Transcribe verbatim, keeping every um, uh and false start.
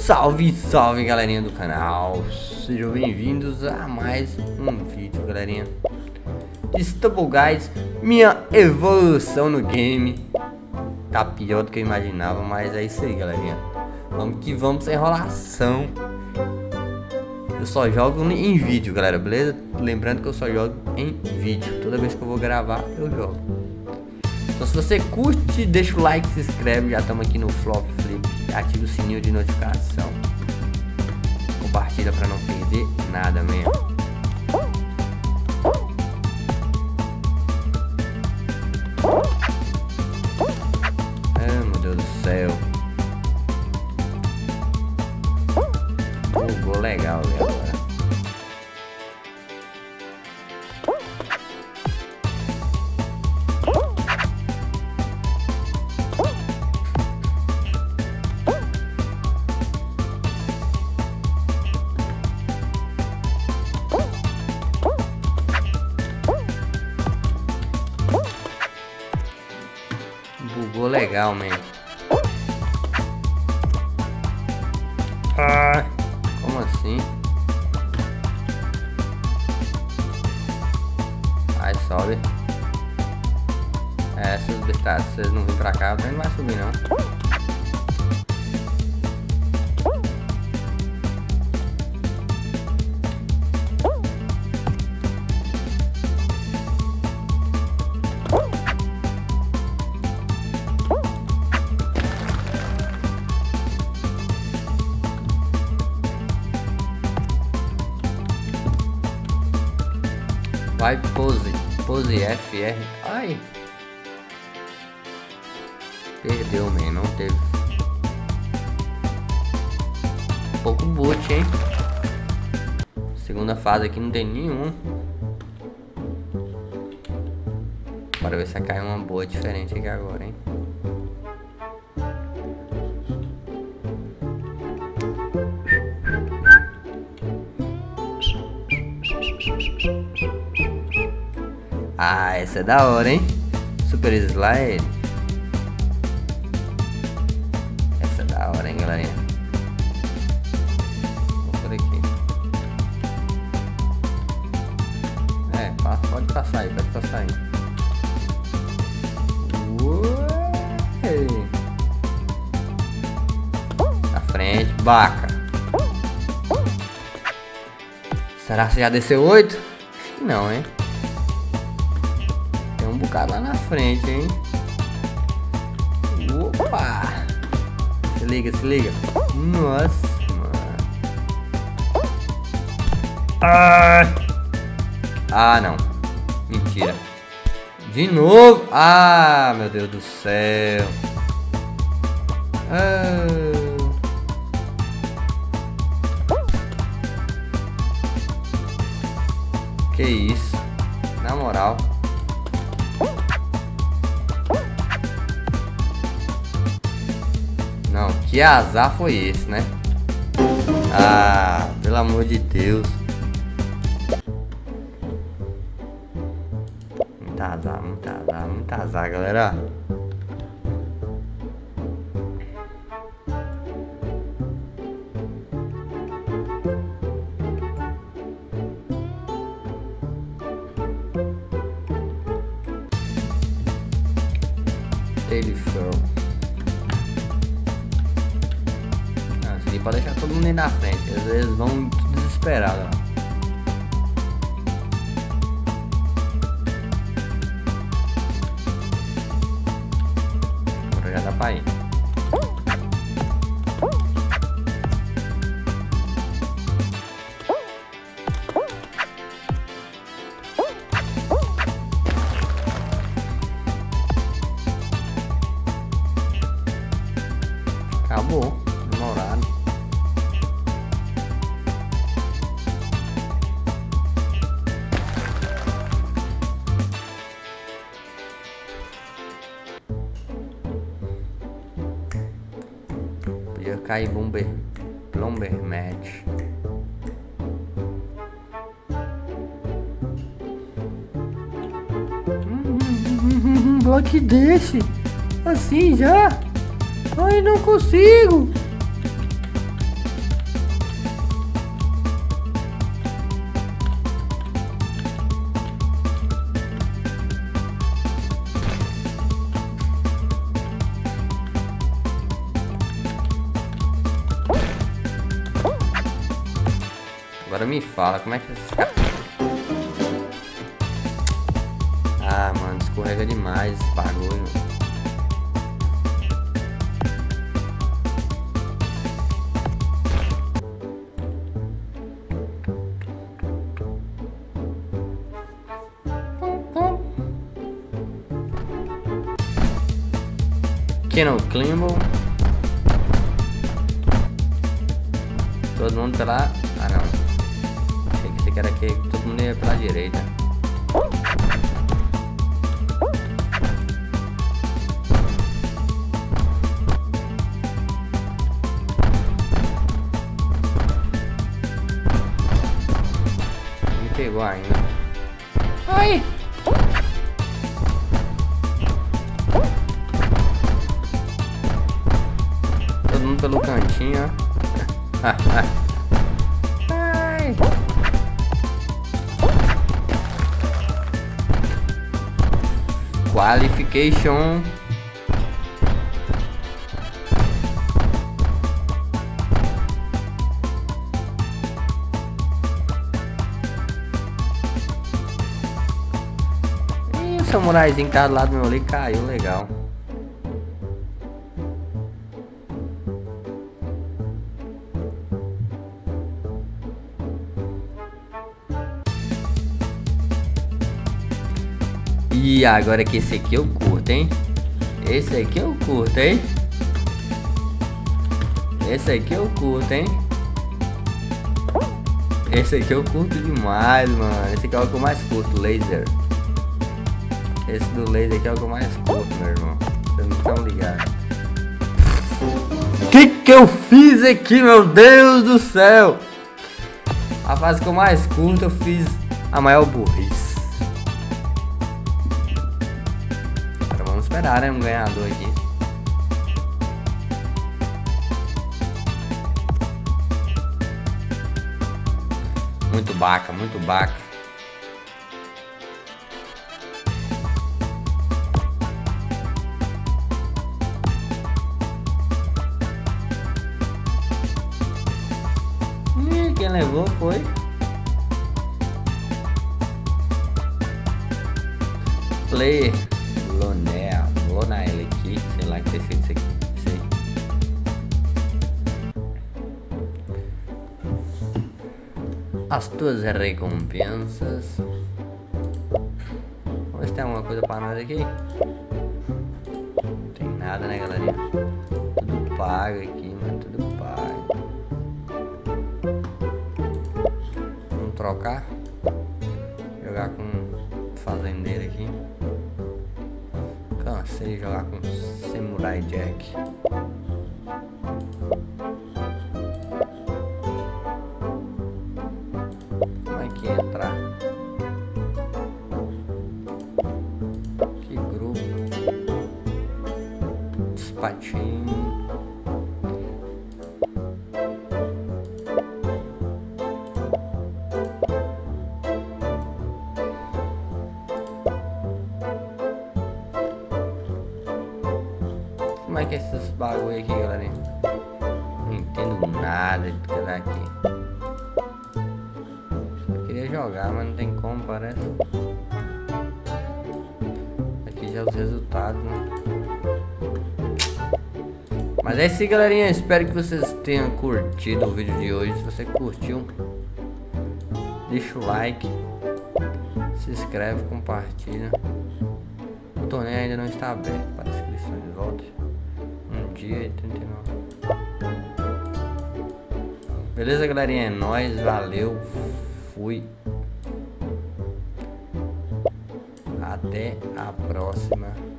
Salve, salve galerinha do canal, sejam bem-vindos a mais um vídeo, galerinha. Stubble Guys, minha evolução no game tá pior do que eu imaginava, mas é isso aí, galerinha. Vamos que vamos sem enrolação. Eu só jogo em vídeo, galera, beleza? Lembrando que eu só jogo em vídeo. Toda vez que eu vou gravar, eu jogo. Então se você curte, deixa o like, se inscreve. Já estamos aqui no Flop Flip. Ativa o sininho de notificação. Compartilha para não perder nada mesmo. Ah, meu Deus do céu. Bugou legal ali agora. Bugou legal, man. Ah, como assim? Aí sobe. É, seus bestados, se vocês não virem pra cá, não vai subir não. Vai, pose, pose F R. Ai, perdeu, man, não teve. Pouco boot, hein? Segunda fase aqui não tem nenhum. Bora ver se vai cair uma boa diferente aqui agora, hein? Ah, essa é da hora, hein? Super Slide. Essa é da hora, hein, galerinha? Vou por aqui. É, pode passar aí, pode passar aí. Ué. Na frente, baca. Será que já desceu oito? Acho que não, hein? Um bocado lá na frente, hein? Opa! Se liga, se liga. Nossa, mano. Ah, ah não. Mentira. De novo. Ah, meu Deus do céu. Ah. Que isso? Na moral. Não, que azar foi esse, né? Ah, pelo amor de Deus. Muito azar, muito azar, muito azar, galera. Telefone. Pode deixar todo mundo aí na frente, às vezes vão desesperados. Agora já dá pra ir. Acabou, demorado. Podia cair bomber, plumber match. Hum, bloque desse, assim já. Ai, não consigo. Agora me fala, como é que esses caras... Ah, mano, escorrega demais esse bagulho. Kennel Climble. Todo mundo pela... Ah, não. Achei que você era aqui, todo mundo ia pela direita. Me pegou ainda. Ai! Todo mundo pelo cantinho, ó. Ai. Qualification. E o samuraizinho que tá do lado do meu ali caiu, legal. E agora que esse aqui eu curto, hein? Esse aqui eu curto, hein? Esse aqui eu curto, hein? Esse aqui eu curto demais, mano. Esse aqui é o que eu mais curto, laser. Esse do laser aqui é o que eu mais curto, meu irmão. Vocês não estão ligados. Que que eu fiz aqui, meu Deus do céu? A fase que eu mais curto, eu fiz a maior burrice. Esperar, né, um ganhador aqui. Muito baca, muito baca. Ih, quem levou foi Player Lonel, Lonel aqui, sei lá que ter feito isso aqui, sei. As tuas recompensas. Vamos ver se tem alguma coisa pra nós aqui. Não tem nada, né, galerinha? Tudo pago aqui, mano, tudo pago. Vamos trocar. Jogar com um fazendeiro aqui. Cansei de jogar com Samurai Jack. Como é que entrar? Que grupo. Despatinho. Como é que é esses bagulho aqui, galera? Não entendo nada de que dá aqui. Só queria jogar, mas não tem como, parece. Aqui já os resultados, né? Mas é isso aí, galerinha. Espero que vocês tenham curtido o vídeo de hoje. Se você curtiu, deixa o like, se inscreve, compartilha. O torneio ainda não está aberto para inscrição de volta. Um dia e trinta e nove. Beleza, galerinha? É nóis, valeu, fui. Até a próxima.